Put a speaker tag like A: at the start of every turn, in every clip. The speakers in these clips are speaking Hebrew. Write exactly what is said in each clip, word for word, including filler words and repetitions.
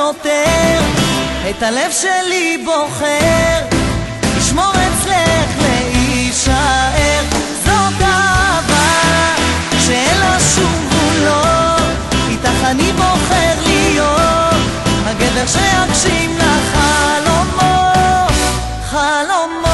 A: יותר, את הלב שלי בוחר, לשמור אצלך להישאר. זאת אהבה שאין לה שום גבולות, איתך אני בוחר להיות הגבר שיגשים לך חלומות, חלומות.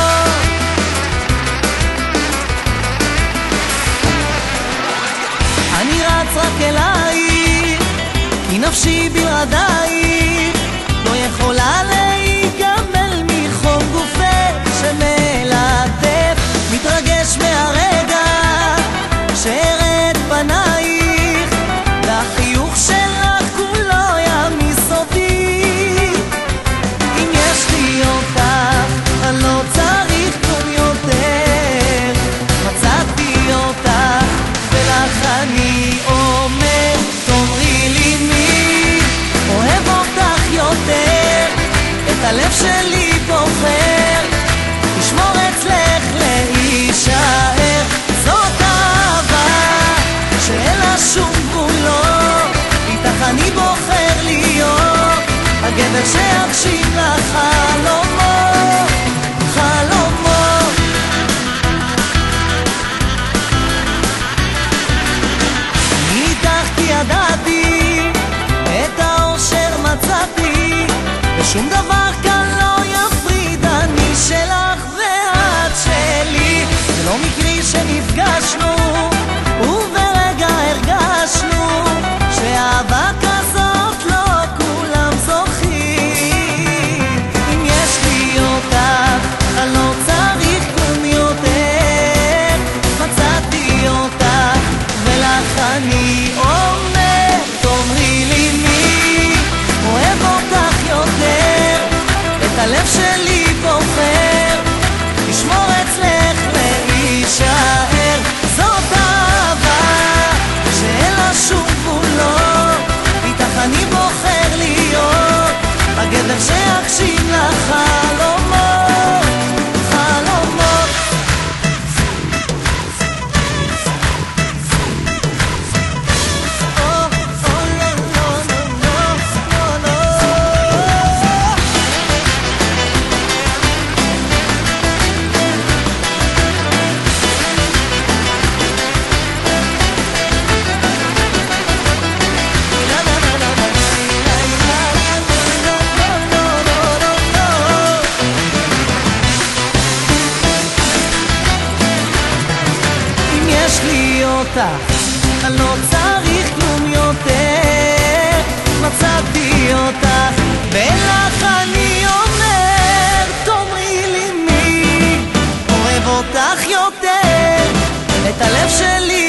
A: אני רץ רק אלייך, כי נפשי בלעדייך לא יכולה להיגמל מחום גופך שמלטף. מתרגש מהרגע שאראה את פנייך, והחיוך שלך כולו ימיס אותי. אם יש לי אותך אני לא צריך כלום יותר, מצאתי אותך ולך אני אומר. תאמרי לי מי אוהב אותך יותר, את הלב שלי בוחר, לשמור אצלך להישאר. זאת אהבה שאין לה שום גבולות, איתך אני בוחר להיות הגבר שיגשים לך חלומות, חלומות. אני איתך כי ידעתי את האושר מצאתי, ושום דבר כאן לא יפריד, אני שלך ואת שלי. זה לא מקרי שנפגשנו וברגע הרגשנו שאהבה כזאת לא כולם זוכים. אם יש לי אותך אני לא צריך כלום יותר, מצאתי אותך ולך אני אומר. תאמרי לי מי אוהב אותך יותר, את הלב שלי בוחר, לשמור אצלך להישאר. זאת אהבה שאין לה שום גבולות, איתך אני בוחר להיות הגבר שיגשים לך חלומות, חלומות. אני לא צריך כלום יותר, מצאתי אותך ולך אני אומר. תאמרי לי מי אוהב אותך יותר, את הלב שלי